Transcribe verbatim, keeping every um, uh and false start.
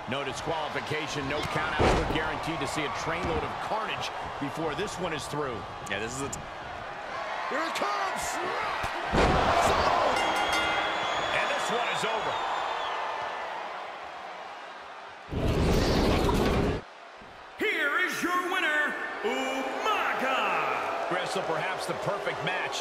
No disqualification, no countouts. We're guaranteed to see a trainload of carnage before this one is through. Yeah, this is a... Here it comes! And this one is over. Here is your winner, Umaga. Wrestle perhaps the perfect match.